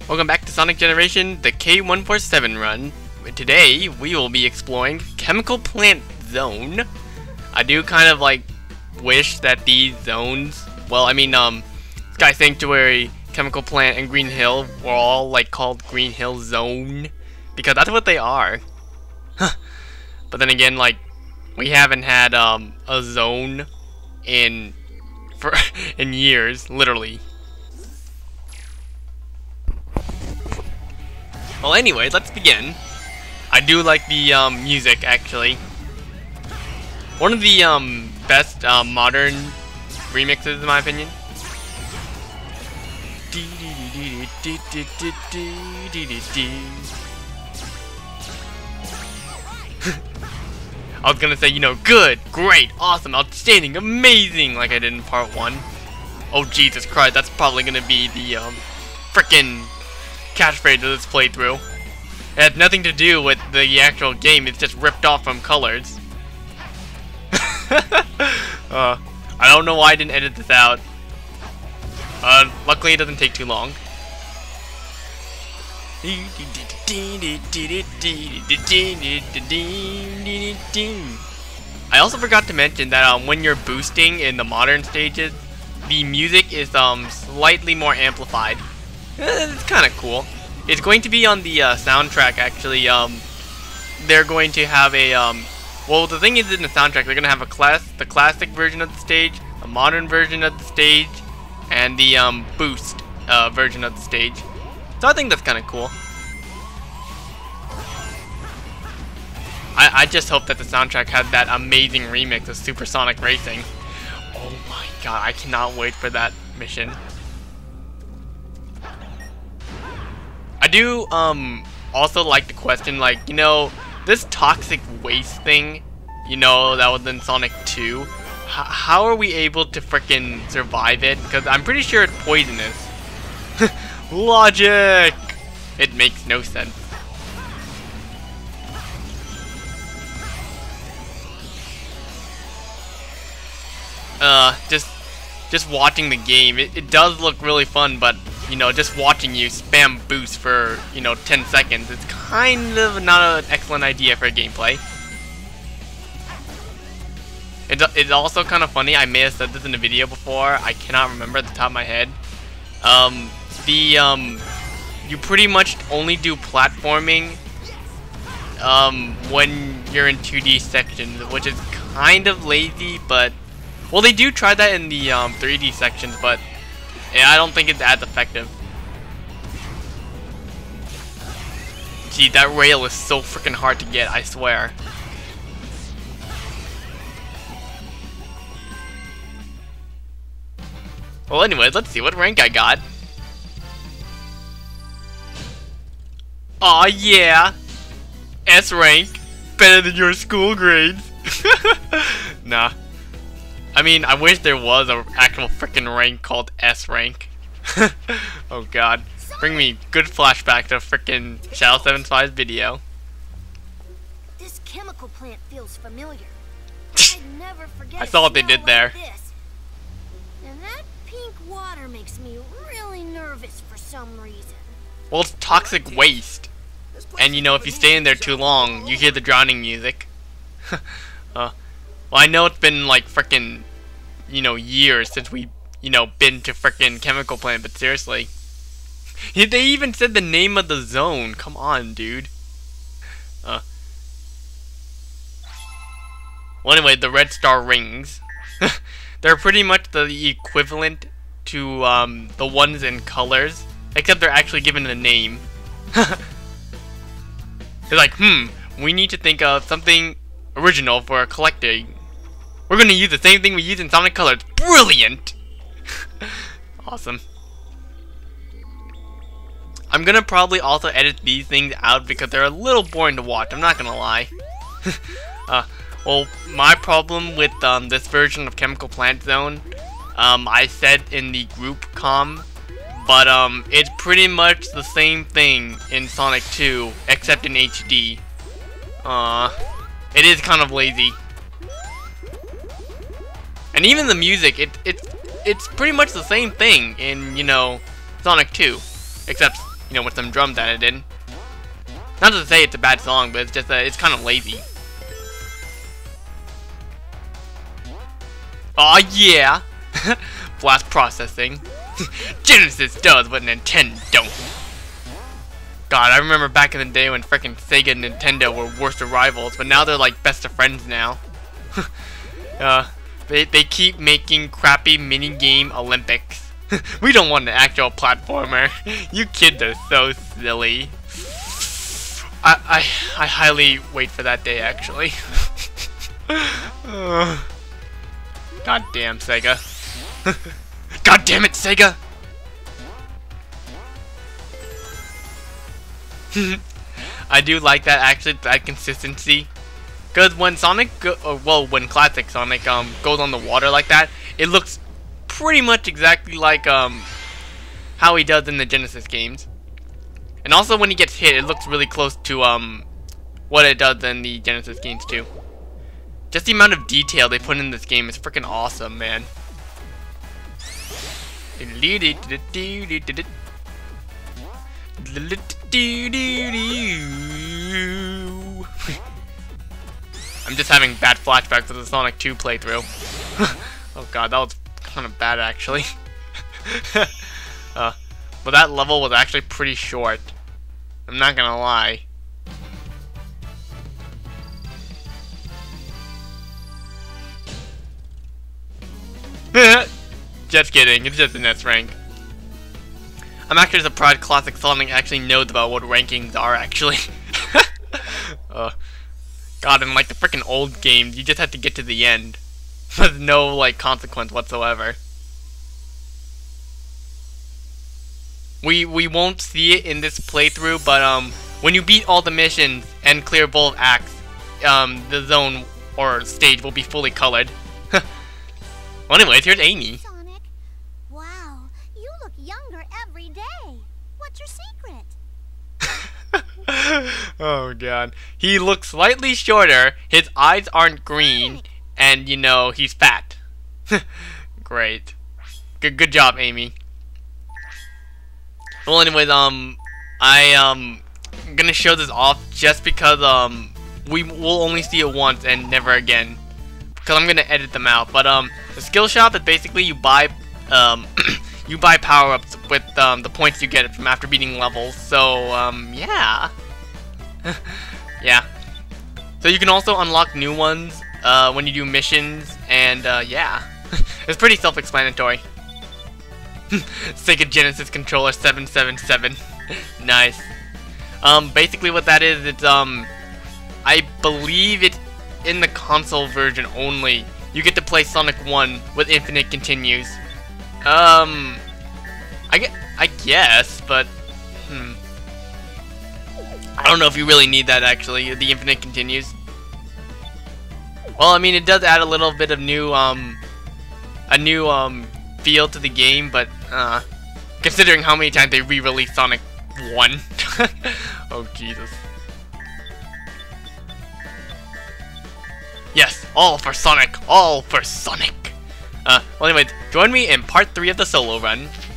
Welcome back to Sonic Generation, the K147 run. Today, we will be exploring Chemical Plant Zone. I do kind of like wish that these zones, well, I mean, Sky Sanctuary, Chemical Plant, and Green Hill were all like called Green Hill Zone, because that's what they are. But then again, like, we haven't had a zone in years, literally. Well, anyway, let's begin. I do like the music, actually. One of the best modern remixes, in my opinion. I was gonna say, you know, good, great, awesome, outstanding, amazing, like I did in part 1. Oh, Jesus Christ, that's probably gonna be the frickin' catchphrase of this playthrough. It has nothing to do with the actual game, it's just ripped off from Colors. I don't know why I didn't edit this out. Luckily it doesn't take too long. I also forgot to mention that when you're boosting in the modern stages, the music is slightly more amplified. It's kind of cool. It's going to be on the soundtrack, actually. They're going to have a well, the thing is, in the soundtrack they're going to have the classic version of the stage, a modern version of the stage, and the boost version of the stage. So I think that's kind of cool. I just hope that the soundtrack had that amazing remix of Supersonic Racing. Oh my god, I cannot wait for that mission. I do also like to question, like, you know, this toxic waste thing, you know, that was in Sonic 2. How are we able to frickin' survive it? Because I'm pretty sure it's poisonous. Logic! It makes no sense. Just watching the game, it does look really fun, but, you know, just watching you spam boost for, you know, 10 seconds, it's kind of not an excellent idea for gameplay. It's also kind of funny, I may have said this in a video before, I cannot remember at the top of my head. You pretty much only do platforming, when you're in 2D sections, which is kind of lazy, but, well, they do try that in the 3D sections, but yeah, I don't think it's as effective. Gee, that rail is so freaking hard to get, I swear. Well, anyways, let's see what rank I got. Aw, yeah! S rank. Better than your school grades. Nah. I mean, I wish there was an actual freaking rank called S rank. Oh god. Bring me good flashback to freaking Shadow75's video. This chemical plant feels familiar. I'd never forget. I saw what they did there. This. And that pink water makes me really nervous for some reason. Well, it's toxic waste. And you know, if you stay in there too long, you hear the drowning music. Well, I know it's been like frickin', you know, years since we, you know, been to frickin' Chemical Plant, but seriously. They even said the name of the zone. Come on, dude. Well, anyway, the red star rings. They're pretty much the equivalent to the ones in Colors, except they're actually given a name. They're like, we need to think of something original for collecting. We're gonna use the same thing we use in Sonic Colors. Brilliant! Awesome. I'm gonna probably also edit these things out because they're a little boring to watch, I'm not gonna lie. Well, my problem with this version of Chemical Plant Zone, I said in the group comm, but it's pretty much the same thing in Sonic 2, except in HD. It is kind of lazy. And even the music, it's pretty much the same thing in, you know, Sonic 2. Except you know, with some drums added in. Not to say it's a bad song, but it's just it's kind of lazy. Aw, yeah! Blast processing. Genesis does what Nintendo don't. God, I remember back in the day when frickin' Sega and Nintendo were worst of rivals, but now they're like best of friends now. They keep making crappy minigame Olympics. We don't want an actual platformer. You kids are so silly. I highly wait for that day, actually. God damn Sega. God damn it, Sega! I do like that, actually, that consistency. Because when Sonic, when classic Sonic goes on the water like that, it looks pretty much exactly like how he does in the Genesis games. And also when he gets hit, it looks really close to what it does in the Genesis games too. Just the amount of detail they put in this game is freaking awesome, man. I'm just having bad flashbacks of the Sonic 2 playthrough. Oh god, that was kind of bad actually. But that level was actually pretty short. I'm not gonna lie. Just kidding, it's just an S rank. I'm actually surprised Classic Sonic actually knows about what rankings are, actually. God, in like the freaking old games, you just had to get to the end. With no, like, consequence whatsoever. We won't see it in this playthrough, but when you beat all the missions and clear both acts, the zone or stage will be fully colored. Well, anyways, here's Amy. Sonic, wow, you look younger every day. What's your secret? Oh god. He looks slightly shorter, his eyes aren't green, and you know, he's fat. Great. Good job, Amy. Well, anyways, I'm gonna show this off just because we will only see it once and never again. Because I'm gonna edit them out. But the skill shop is basically you buy you buy power-ups with the points you get from after beating levels. So yeah. Yeah. So you can also unlock new ones when you do missions, and yeah. It's pretty self-explanatory. Sega Genesis controller 777. Nice. Basically what that is, it's I believe it's in the console version only. You get to play Sonic 1 with infinite continues. I guess, but I don't know if you really need that actually, the infinite continues. Well, I mean, it does add a little bit of new feel to the game, but considering how many times they re-released Sonic 1. Oh Jesus. Yes, all for Sonic, all for Sonic. Well anyways, join me in part 3 of the solo run.